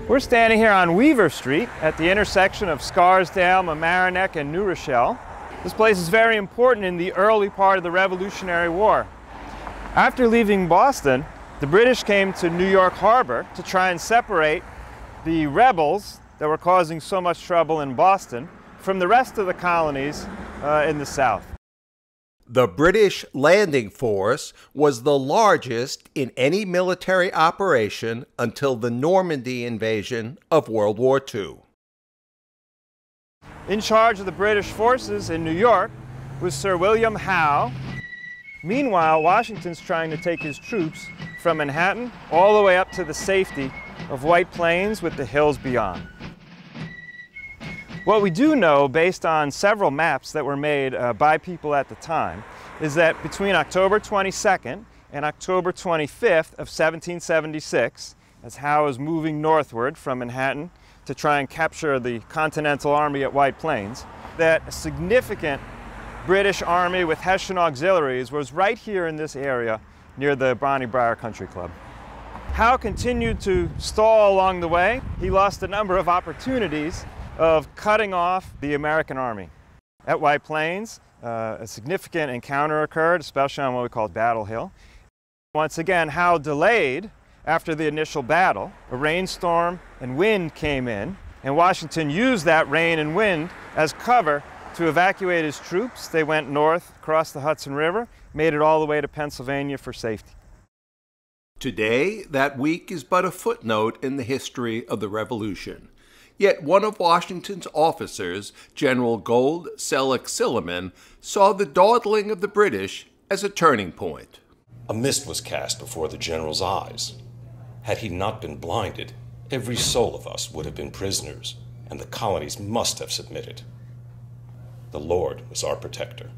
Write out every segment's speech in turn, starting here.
We're standing here on Weaver Street at the intersection of Scarsdale, Mamaroneck, and New Rochelle. This place is very important in the early part of the Revolutionary War. After leaving Boston, the British came to New York Harbor to try and separate the rebels that were causing so much trouble in Boston from the rest of the colonies in the South. The British landing force was the largest in any military operation until the Normandy invasion of World War II. In charge of the British forces in New York was Sir William Howe. Meanwhile, Washington's trying to take his troops from Manhattan all the way up to the safety of White Plains with the hills beyond. What we do know, based on several maps that were made by people at the time, is that between October 22nd and October 25th of 1776, as Howe was moving northward from Manhattan to try and capture the Continental Army at White Plains, that a significant British Army with Hessian auxiliaries was right here in this area near the Bonnie Briar Country Club. Howe continued to stall along the way. He lost a number of opportunities of cutting off the American army. At White Plains, a significant encounter occurred, especially on what we call Battle Hill. Once again, Howe delayed after the initial battle. A rainstorm and wind came in, and Washington used that rain and wind as cover to evacuate his troops. They went north across the Hudson River, made it all the way to Pennsylvania for safety. Today, that week is but a footnote in the history of the Revolution. Yet one of Washington's officers, General Gold Selleck Silliman, saw the dawdling of the British as a turning point. A mist was cast before the general's eyes. Had he not been blinded, every soul of us would have been prisoners, and the colonies must have submitted. The Lord was our protector.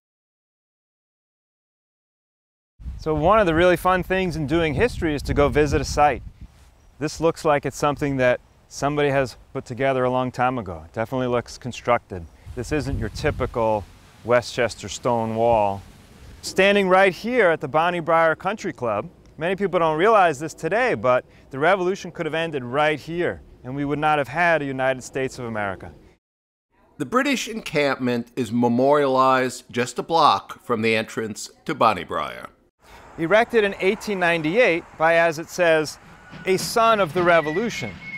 So one of the really fun things in doing history is to go visit a site. This looks like it's something that somebody has put together a long time ago. It definitely looks constructed. This isn't your typical Westchester stone wall. Standing right here at the Bonnie Briar Country Club, many people don't realize this today, but the Revolution could have ended right here, and we would not have had a United States of America. The British encampment is memorialized just a block from the entrance to Bonnie Briar. Erected in 1898 by, as it says, a son of the Revolution.